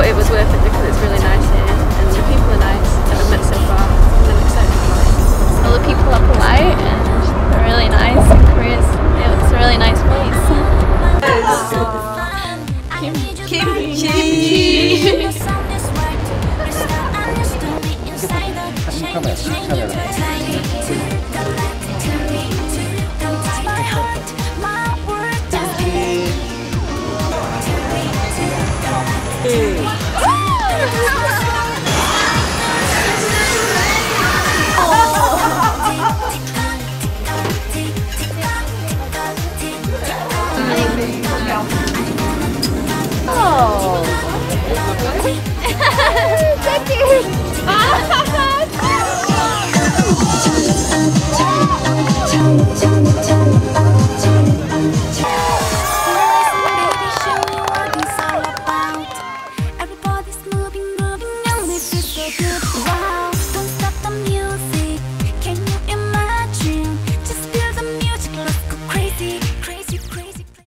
it was worth it because it's really nice here and the people are nice that I've met so far, and I'm excited for it. All the people are polite and they're really nice, and Korea's, it's a really nice place. Kimchi! Everybody's moving, moving, and it feels so good.